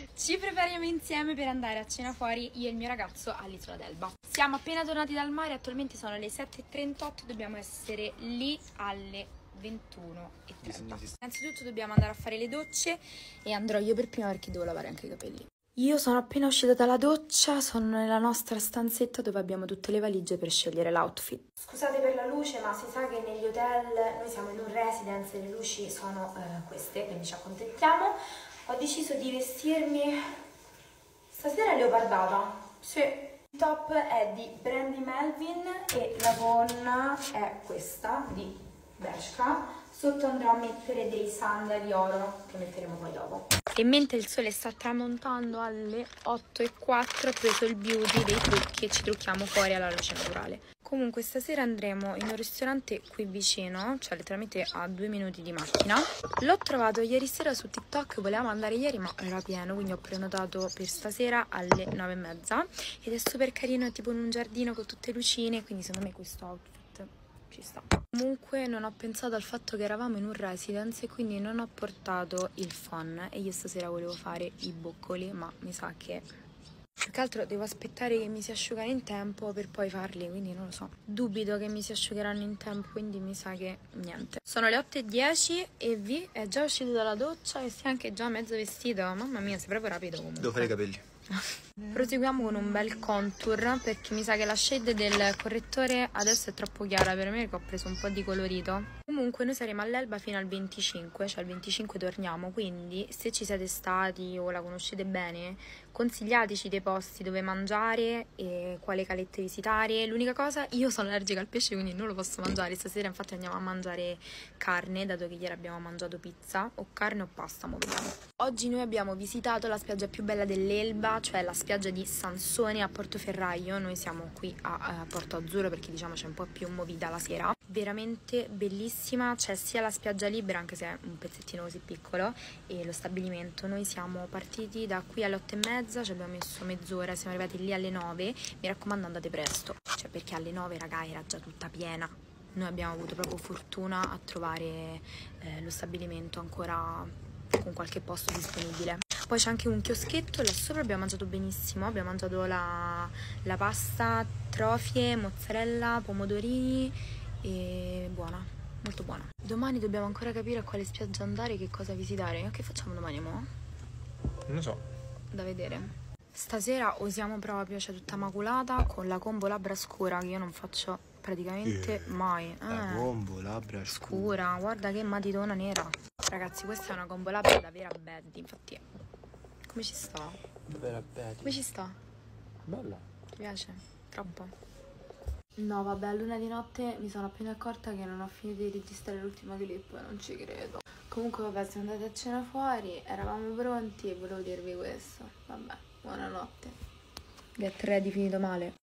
Ci prepariamo insieme per andare a cena fuori, io e il mio ragazzo, all'Isola d'Elba. Siamo appena tornati dal mare, attualmente sono le 7:38, dobbiamo essere lì alle 21:30. Innanzitutto dobbiamo andare a fare le docce e andrò io per prima perché devo lavare anche i capelli. Io sono appena uscita dalla doccia, sono nella nostra stanzetta dove abbiamo tutte le valigie per scegliere l'outfit. Scusate per la luce, ma si sa che negli hotel noi siamo in un residence e le luci sono queste, quindi ci accontentiamo. Ho deciso di vestirmi stasera leopardata. Sì. Il top è di Brandy Melvin e la gonna è questa di Bershka. Sotto andrò a mettere dei sandali oro che metteremo poi dopo. E mentre il sole sta tramontando alle 8:04 ho preso il beauty dei trucchi e ci trucchiamo fuori alla luce naturale. Comunque stasera andremo in un ristorante qui vicino, cioè letteralmente a 2 minuti di macchina. L'ho trovato ieri sera su TikTok, volevamo andare ieri ma era pieno, quindi ho prenotato per stasera alle 9:30 ed è super carino, è tipo in un giardino con tutte lucine, quindi secondo me questo outfit ci sta. Comunque non ho pensato al fatto che eravamo in un residence e quindi non ho portato il phon e io stasera volevo fare i boccoli, ma mi sa che più che altro devo aspettare che mi si asciugano in tempo per poi farli, quindi non lo so. Dubito che mi si asciugheranno in tempo, quindi mi sa che niente. Sono le 8:10 e Vi è già uscito dalla doccia e si è anche già mezzo vestito. Mamma mia, sei proprio rapido comunque. Devo fare i capelli. Proseguiamo con un bel contour perché mi sa che la shade del correttore adesso è troppo chiara per me, che ho preso un po' di colorito. Comunque noi saremo all'Elba fino al 25, cioè al 25 torniamo, quindi se ci siete stati o la conoscete bene, consigliateci dei posti dove mangiare e quale calette visitare. L'unica cosa, io sono allergica al pesce quindi non lo posso mangiare, stasera infatti andiamo a mangiare carne, dato che ieri abbiamo mangiato pizza, o carne o pasta, mo vediamo. Oggi noi abbiamo visitato la spiaggia più bella dell'Elba, cioè la spiaggia di Sansone a Portoferraio. Noi siamo qui a Porto Azzurro perché diciamo c'è un po' più movida la sera. Veramente bellissima, c'è sia la spiaggia libera, anche se è un pezzettino così piccolo, e lo stabilimento. Noi siamo partiti da qui alle 8:30, ci abbiamo messo mezz'ora, siamo arrivati lì alle 9. Mi raccomando, andate presto, cioè perché alle 9 raga era già tutta piena. Noi abbiamo avuto proprio fortuna a trovare lo stabilimento ancora con qualche posto disponibile. Poi c'è anche un chioschetto, là sopra abbiamo mangiato benissimo, abbiamo mangiato la pasta, trofie, mozzarella, pomodorini e buona, molto buona. Domani dobbiamo ancora capire a quale spiaggia andare, che cosa visitare. Che facciamo domani, mo? Non lo so. Da vedere. Stasera osiamo proprio, c'è tutta maculata con la combo labbra scura che io non faccio praticamente mai. La combo labbra Scura, guarda che matitona nera. Ragazzi, questa è una combo labbra da vera bad, infatti. Come ci sta? Vera bella. Come ci sta? Bella. Ti piace? Troppo? No, vabbè, a luna di notte mi sono appena accorta che non ho finito di registrare l'ultima clip, non ci credo. Comunque, vabbè, siamo andati a cena fuori, eravamo pronti e volevo dirvi questo. Vabbè, buonanotte. Get ready finito male.